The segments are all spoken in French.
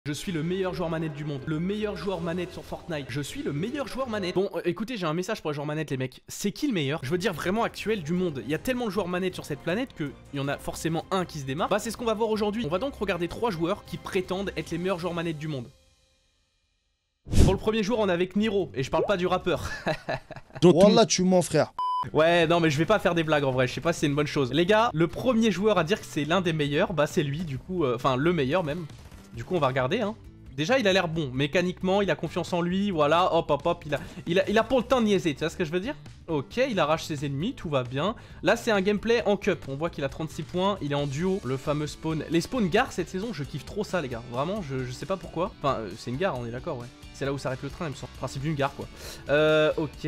Je suis le meilleur joueur manette du monde, le meilleur joueur manette sur Fortnite, je suis le meilleur joueur manette. Bon, écoutez, j'ai un message pour les joueurs manette les mecs, c'est qui le meilleur? Je veux dire vraiment actuel du monde, il y a tellement de joueurs manette sur cette planète qu'il y en a forcément un qui se démarre. Bah c'est ce qu'on va voir aujourd'hui, on va donc regarder 3 joueurs qui prétendent être les meilleurs joueurs manette du monde. Pour le premier joueur on est avec Niro, et je parle pas du rappeur. Wallah tu mens frère. Ouais, non mais je vais pas faire des blagues en vrai, je sais pas si c'est une bonne chose. Les gars, le premier joueur à dire que c'est l'un des meilleurs, bah c'est lui du coup, enfin le meilleur même. Du coup on va regarder hein. Déjà il a l'air bon, mécaniquement il a confiance en lui, voilà, hop hop hop, il a pas le temps de niaiser, tu vois ce que je veux dire? Ok, il arrache ses ennemis, tout va bien. Là c'est un gameplay en cup, on voit qu'il a 36 points, il est en duo, le fameux spawn. Les spawns gare cette saison, je kiffe trop ça les gars, vraiment, je sais pas pourquoi. Enfin, c'est une gare, on est d'accord, ouais. C'est là où s'arrête le train, il me semble. Principe d'une gare quoi. Ok.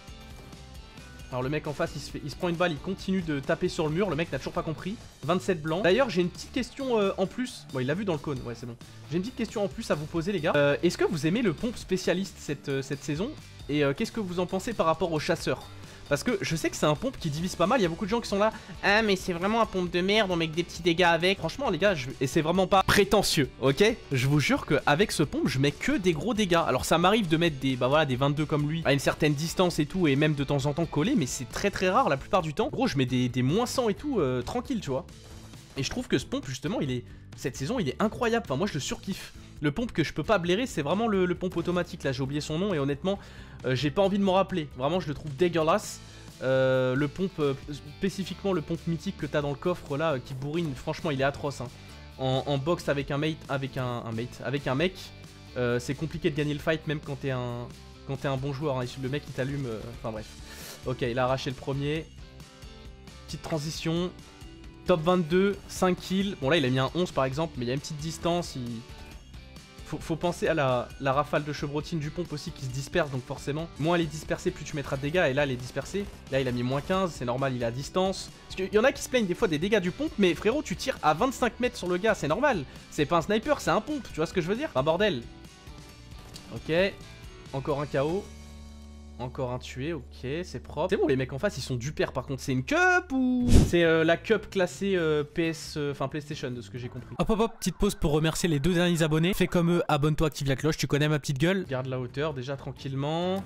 Alors le mec en face il se prend une balle, il continue de taper sur le mur, le mec n'a toujours pas compris. 27 blancs. D'ailleurs j'ai une petite question en plus. Bon il l'a vu dans le cône, ouais c'est bon. J'ai une petite question en plus à vous poser les gars. Est-ce que vous aimez le pompe spécialiste cette saison? Et qu'est-ce que vous en pensez par rapport au chasseur? Parce que je sais que c'est un pompe qui divise pas mal, il y a beaucoup de gens qui sont là. Ah mais c'est vraiment un pompe de merde, on met que des petits dégâts avec. Franchement les gars, et c'est vraiment pas prétentieux, ok? Je vous jure qu'avec ce pompe, je mets que des gros dégâts. Alors ça m'arrive de mettre des, bah voilà, des 22 comme lui, à une certaine distance et tout, et même de temps en temps coller, mais c'est très rare la plupart du temps. Gros, je mets des moins 100 et tout, tranquille, tu vois. Et je trouve que ce pompe, justement, cette saison, il est incroyable. Enfin, moi, je le surkiffe. Le pompe que je peux pas blairer, c'est vraiment le pompe automatique. Là, j'ai oublié son nom et honnêtement, j'ai pas envie de m'en rappeler. Vraiment, je le trouve dégueulasse. Le pompe, spécifiquement le pompe mythique que t'as dans le coffre là, qui bourrine, franchement, il est atroce. Hein. En box avec un mate, avec un mec, c'est compliqué de gagner le fight, même quand t'es un bon joueur. Hein. Le mec, il t'allume. Enfin, bref. Ok, il a arraché le premier. Petite transition. Top 22, 5 kills. Bon là il a mis un 11 par exemple, mais il y a une petite distance. Faut penser à la rafale de chevrotine du pompe aussi qui se disperse, donc forcément, moins elle est dispersée, plus tu mettras de dégâts. Et là elle est dispersée. Là il a mis moins 15, c'est normal, il est à distance. Parce qu'il y en a qui se plaignent des fois des dégâts du pompe, mais frérot tu tires à 25 mètres sur le gars, c'est normal. C'est pas un sniper, c'est un pompe, tu vois ce que je veux dire? Un bordel. Ok, encore un KO. Encore un tué, ok, c'est propre. C'est bon, les mecs en face, ils sont du pair par contre. C'est une cup ou... C'est la cup classée PlayStation, de ce que j'ai compris. Hop hop hop, petite pause pour remercier les 2 derniers abonnés. Fais comme eux, abonne-toi, active la cloche, tu connais ma petite gueule. Garde la hauteur, déjà tranquillement.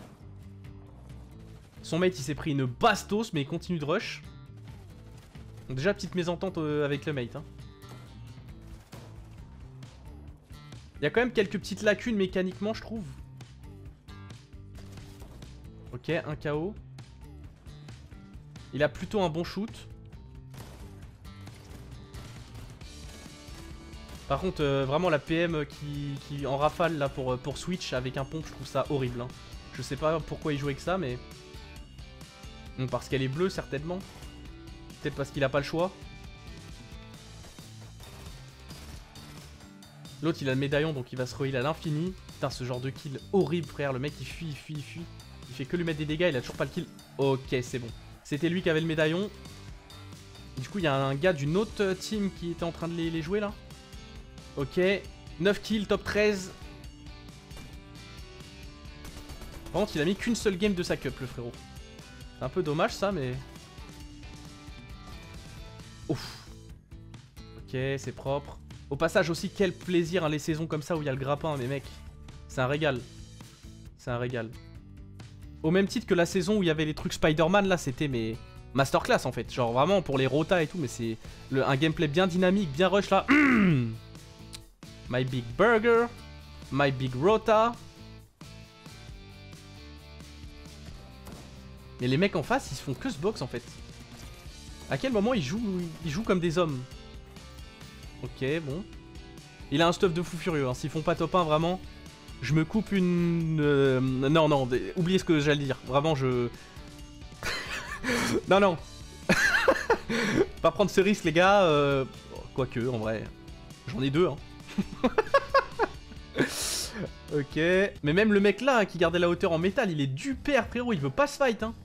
Son mate, il s'est pris une bastos, mais il continue de rush. Donc déjà, petite mésentente avec le mate. Hein. Il y a quand même quelques petites lacunes mécaniquement, je trouve. Ok, un KO. Il a plutôt un bon shoot. Par contre, vraiment la PM qui en rafale là pour switch avec un pompe, je trouve ça horrible. Hein. Je sais pas pourquoi il joue avec ça, mais... Bon, parce qu'elle est bleue, certainement. Peut-être parce qu'il a pas le choix. L'autre, il a le médaillon, donc il va se re-heal à l'infini. Putain, ce genre de kill horrible, frère. Le mec, il fuit, il fuit, il fuit. Il fait que lui mettre des dégâts, il a toujours pas le kill. Ok, c'est bon. C'était lui qui avait le médaillon. Du coup, il y a un gars d'une autre team qui était en train de les jouer là. Ok. 9 kills, top 13. Par contre, il a mis qu'une seule game de sa cup, le frérot. C'est un peu dommage ça, mais... Ouf. Ok, c'est propre. Au passage aussi, quel plaisir hein, les saisons comme ça où il y a le grappin, mes mecs. C'est un régal. C'est un régal. Au même titre que la saison où il y avait les trucs Spider-Man, là, c'était mes masterclass en fait. Genre vraiment pour les rotas et tout, mais c'est un gameplay bien dynamique, bien rush là. My big burger, my big rota. Mais les mecs en face, ils se font que ce box en fait. À quel moment ils jouent comme des hommes? Ok, bon. Il a un stuff de fou furieux, hein. S'ils font pas top 1, vraiment... Je me coupe une... Non, oubliez ce que j'allais dire. Vraiment, je... non. Pas prendre ce risque, les gars. Quoique, en vrai. J'en ai 2, hein. Ok. Mais même le mec là, hein, qui gardait la hauteur en métal, il est du père, frérot. Il veut pas se fight, hein.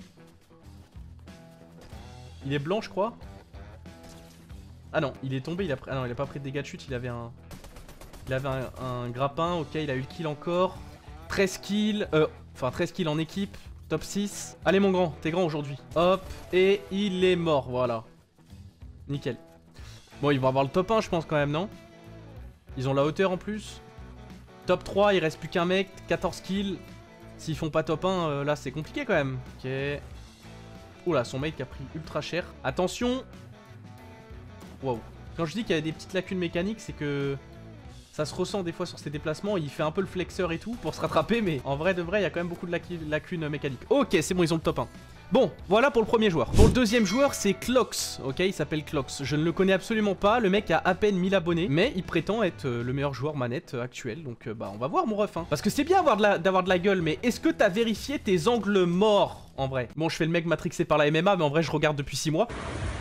Il est blanc, je crois. Ah non, il est tombé. Ah non, il a pas pris de dégâts de chute. Il avait un grappin, ok, il a eu le kill encore. 13 kills, enfin 13 kills en équipe, top 6. Allez mon grand, t'es grand aujourd'hui. Hop, et il est mort, voilà. Nickel. Bon, ils vont avoir le top 1 je pense quand même, non? Ils ont la hauteur en plus. Top 3, il reste plus qu'un mec, 14 kills. S'ils font pas top 1, là c'est compliqué quand même. Ok. Oula, son mate qui a pris ultra cher. Attention. Wow. Quand je dis qu'il y a des petites lacunes mécaniques, c'est que ça se ressent des fois sur ses déplacements. Il fait un peu le flexeur et tout pour se rattraper, mais en vrai de vrai, il y a quand même beaucoup de lacunes mécaniques. Ok, c'est bon, ils ont le top 1. Bon, voilà pour le premier joueur. Pour le deuxième joueur, c'est Clox, ok, il s'appelle Clox. Je ne le connais absolument pas, le mec a à peine 1000 abonnés, mais il prétend être le meilleur joueur manette actuel, donc bah on va voir mon ref, hein. Parce que c'est bien d'avoir de la gueule, mais est-ce que t'as vérifié tes angles morts, en vrai? Bon, je fais le mec matrixé par la MMA, mais en vrai je regarde depuis 6 mois.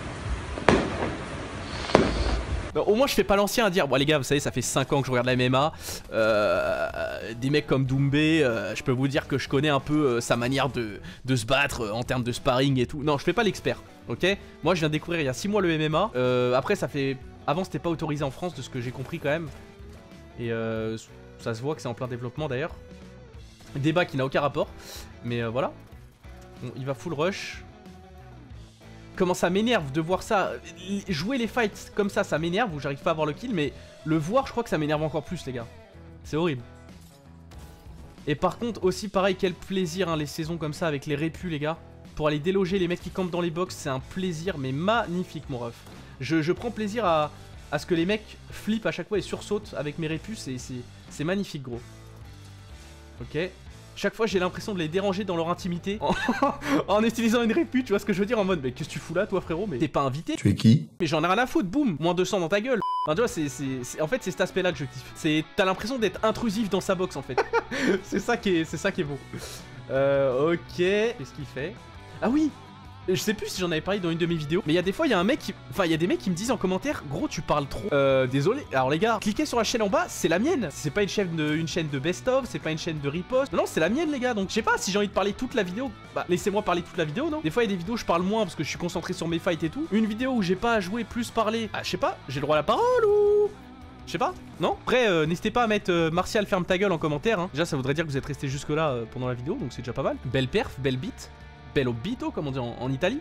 Au moins je fais pas l'ancien à dire, bon les gars vous savez ça fait 5 ans que je regarde la MMA, des mecs comme Doumbé, je peux vous dire que je connais un peu sa manière de se battre en termes de sparring et tout. Non je fais pas l'expert, ok. Moi je viens de découvrir il y a 6 mois le MMA, après ça fait, avant c'était pas autorisé en France de ce que j'ai compris quand même. Et ça se voit que c'est en plein développement d'ailleurs. Débat qui n'a aucun rapport, mais voilà. Bon, il va full rush. Comment ça m'énerve de voir ça. Jouer les fights comme ça m'énerve, où j'arrive pas à avoir le kill, mais le voir je crois que ça m'énerve encore plus les gars. C'est horrible. Et par contre aussi pareil, quel plaisir hein, les saisons comme ça avec les répus les gars. Pour aller déloger les mecs qui campent dans les box, c'est un plaisir mais magnifique mon ref. Je prends plaisir à ce que les mecs flippent à chaque fois et sursautent avec mes répus, c'est magnifique gros. Ok. Chaque fois j'ai l'impression de les déranger dans leur intimité en utilisant une répu, tu vois ce que je veux dire, en mode mais qu'est-ce que tu fous là toi frérot, mais t'es pas invité. Tu es qui? Mais j'en ai rien à foutre, boum, moins 200 dans ta gueule. Enfin, tu vois, en fait c'est cet aspect là que je kiffe. T'as l'impression d'être intrusif dans sa box en fait. c'est ça qui est beau. Ok, qu'est-ce qu'il fait? Ah oui, je sais plus si j'en avais parlé dans une de mes vidéos, mais il y a des fois il y a un mec qui... Enfin il y a des mecs qui me disent en commentaire, gros tu parles trop. Désolé. Alors les gars, cliquez sur la chaîne en bas, c'est la mienne. C'est pas une chaîne de best-of, c'est pas une chaîne de riposte. Non, c'est la mienne les gars. Donc je sais pas si j'ai envie de parler toute la vidéo. Bah laissez-moi parler toute la vidéo, non? Des fois il y a des vidéos où je parle moins parce que je suis concentré sur mes fights et tout. Une vidéo où j'ai pas à jouer plus parler. Ah je sais pas, j'ai le droit à la parole ou... Je sais pas, non? Après, n'hésitez pas à mettre Martial ferme ta gueule en commentaire, hein. Déjà ça voudrait dire que vous êtes resté jusque là pendant la vidéo, donc c'est déjà pas mal. Belle perf, belle beat. Bello Bito, comme on dit en Italie.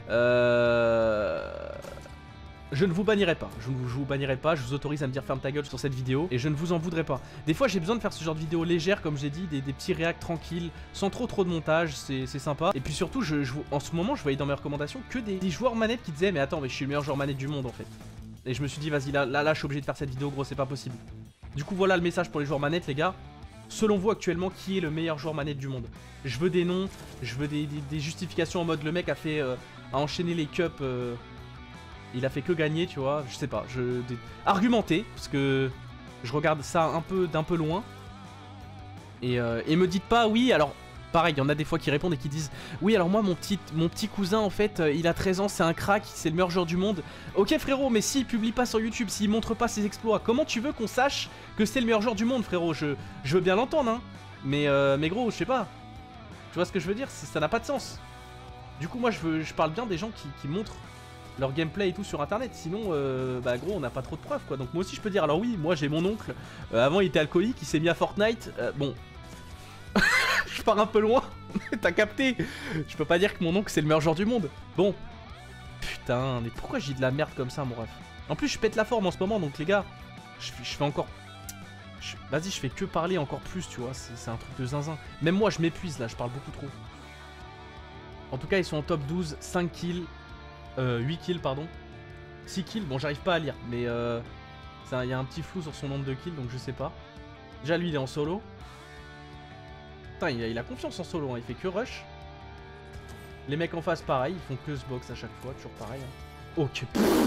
Je ne vous bannirai pas. Je vous bannirai pas. Je vous autorise à me dire ferme ta gueule sur cette vidéo. Et je ne vous en voudrais pas. Des fois, j'ai besoin de faire ce genre de vidéo légère, comme j'ai dit, des petits réacts tranquilles, sans trop de montage. C'est sympa. Et puis surtout, en ce moment, je voyais dans mes recommandations que des joueurs manettes qui disaient mais attends, mais je suis le meilleur joueur manette du monde en fait. Et je me suis dit vas-y, là, je suis obligé de faire cette vidéo, gros, c'est pas possible. Du coup, voilà le message pour les joueurs manettes, les gars. Selon vous actuellement, qui est le meilleur joueur manette du monde? Je veux des noms, je veux des justifications en mode le mec a fait a enchaîné les cups, il a fait que gagner, tu vois, je sais pas, argumenter, parce que je regarde ça d'un peu loin. Et me dites pas oui, alors pareil, il y en a des fois qui répondent et qui disent oui alors moi mon petit cousin en fait il a 13 ans, c'est un crack, c'est le meilleur joueur du monde. Ok frérot, mais s'il publie pas sur YouTube, s'il montre pas ses exploits, comment tu veux qu'on sache que c'est le meilleur joueur du monde frérot? Je veux bien l'entendre hein, mais gros je sais pas. Tu vois ce que je veux dire? Ça n'a pas de sens. Du coup moi je parle bien des gens qui montrent leur gameplay et tout sur internet, sinon bah gros on n'a pas trop de preuves quoi. Donc moi aussi je peux dire alors oui, moi j'ai mon oncle, avant il était alcoolique, il s'est mis à Fortnite, bon... Je pars un peu loin, t'as capté. Je peux pas dire que mon oncle c'est le meilleur joueur du monde. Bon. Putain, mais pourquoi j'ai de la merde comme ça mon ref? En plus je pète la forme en ce moment, donc les gars, je fais encore... Vas-y, je fais que parler encore plus, tu vois, c'est un truc de zinzin. Même moi je m'épuise là, je parle beaucoup trop. En tout cas ils sont en top 12, 5 kills, 8 kills pardon. 6 kills, bon j'arrive pas à lire, mais il y a un petit flou sur son nombre de kills, donc je sais pas. Déjà lui il est en solo. Putain, il a confiance en solo, hein. Il fait que rush. Les mecs en face, pareil, ils font que ce box à chaque fois, toujours pareil. Hein. Ok.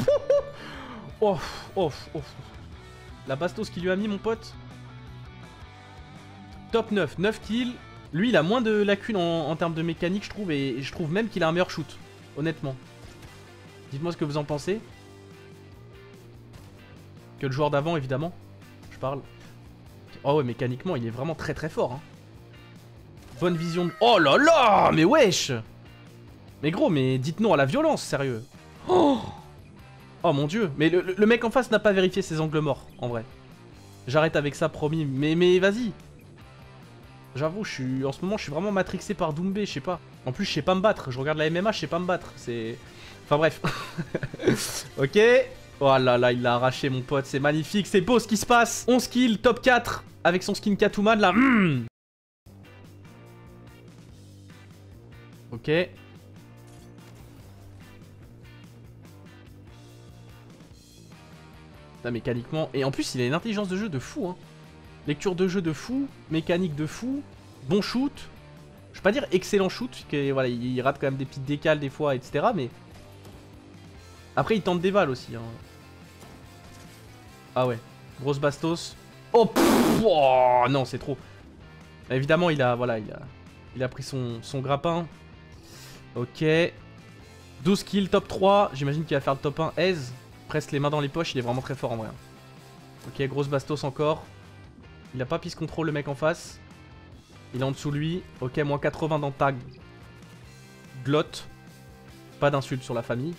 La bastos qu'il lui a mis, mon pote. Top 9, 9 kills. Lui, il a moins de lacunes en termes de mécanique, je trouve, et je trouve même qu'il a un meilleur shoot, honnêtement. Dites-moi ce que vous en pensez. Que le joueur d'avant, évidemment. Je parle. Oh ouais, mécaniquement, il est vraiment très très fort, hein. Bonne vision de... Oh là là, mais wesh. Mais gros, mais dites non à la violence, sérieux. Oh mon dieu. Mais le mec en face n'a pas vérifié ses angles morts, en vrai. J'arrête avec ça, promis. Mais vas-y. J'avoue, en ce moment, je suis vraiment matrixé par Doumbé, je sais pas. En plus, je sais pas me battre. Je regarde la MMA, je sais pas me battre. C'est... Enfin bref. Ok. Oh là là, il l'a arraché mon pote, c'est magnifique, c'est beau ce qui se passe. 11 kills, top 4 avec son skin Catwoman là. Ok. Là, mécaniquement. Et en plus, il a une intelligence de jeu de fou. Hein. Lecture de jeu de fou. Mécanique de fou. Bon shoot. Je vais pas dire excellent shoot. Parce que, voilà, il rate quand même des petites décales des fois, etc. Mais. Après, il tente des balles aussi. Hein. Ah ouais. Grosse bastos. Oh, pff, oh non, c'est trop. Évidemment, il a pris son grappin. Ok. 12 kills, top 3. J'imagine qu'il va faire le top 1 aise. Presque les mains dans les poches, il est vraiment très fort en vrai. Ok, grosse bastos encore. Il a pas peace control le mec en face. Il est en dessous de lui. Ok, moins 80 dans tag. Glotte. Pas d'insulte sur la famille.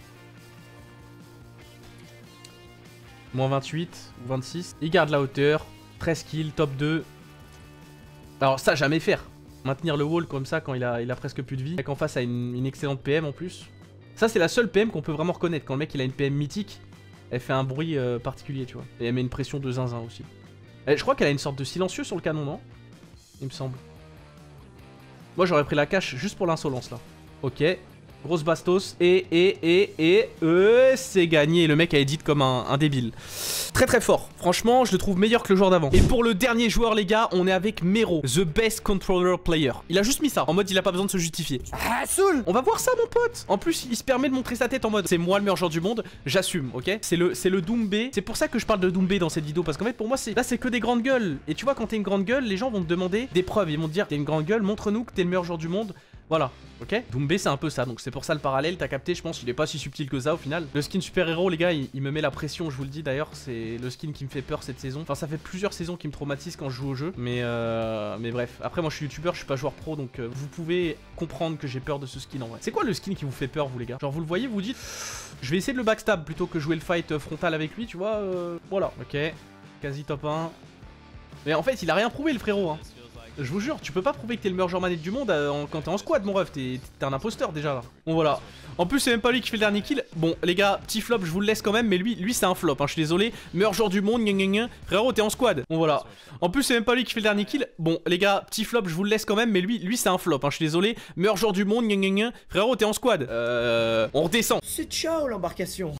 Moins 28 ou 26. Il garde la hauteur. 13 kills, top 2. Alors ça, jamais faire. Maintenir le wall comme ça quand il a presque plus de vie. Le mec en face a une excellente PM en plus. Ça, c'est la seule PM qu'on peut vraiment reconnaître. Quand le mec il a une PM mythique, elle fait un bruit particulier, tu vois. Et elle met une pression de zinzin aussi. Je crois qu'elle a une sorte de silencieux sur le canon, non? Il me semble. Moi, j'aurais pris la cache juste pour l'insolence, là. Ok. Grosse bastos. C'est gagné. Le mec a edit comme un débile. Très très fort. Franchement, je le trouve meilleur que le joueur d'avant. Et pour le dernier joueur, les gars, on est avec Mero, the best controller player. Il a juste mis ça, en mode il a pas besoin de se justifier. Ah, Soul. On va voir ça, mon pote. En plus, il se permet de montrer sa tête en mode c'est moi le meilleur joueur du monde, j'assume, ok? C'est le Doumbé. C'est pour ça que je parle de Doumbé dans cette vidéo, parce qu'en fait, pour moi, là, c'est que des grandes gueules. Et tu vois, quand t'es une grande gueule, les gens vont te demander des preuves. Ils vont te dire, t'es une grande gueule, montre-nous que t'es le meilleur joueur du monde. Voilà, ok? Doumbé c'est un peu ça, donc c'est pour ça le parallèle, t'as capté, je pense qu'il est pas si subtil que ça au final. Le skin super héros les gars, il me met la pression, je vous le dis d'ailleurs, c'est le skin qui me fait peur cette saison. Enfin ça fait plusieurs saisons qui me traumatisent quand je joue au jeu, mais bref. Après moi je suis youtubeur, je suis pas joueur pro, donc vous pouvez comprendre que j'ai peur de ce skin en vrai. C'est quoi le skin qui vous fait peur vous les gars? Genre vous le voyez, vous dites, je vais essayer de le backstab plutôt que jouer le fight frontal avec lui, tu vois, voilà. Ok, quasi top 1. Mais en fait il a rien prouvé le frérot hein. Je vous jure, tu peux pas prouver que t'es le meilleur joueur manette du monde quand t'es en squad, mon ref. T'es un imposteur déjà là. Bon, voilà. En plus, c'est même pas lui qui fait le dernier kill. Bon, les gars, petit flop, je vous le laisse quand même. Mais lui c'est un flop. Hein, je suis désolé. Meilleur joueur du monde. Frérot, t'es en squad. Bon, voilà. En plus, c'est même pas lui qui fait le dernier kill. Bon, les gars, petit flop, je vous le laisse quand même. Mais lui c'est un flop. Hein, je suis désolé. Meilleur joueur du monde. Frérot, t'es en squad. On redescend. C'est ciao l'embarcation.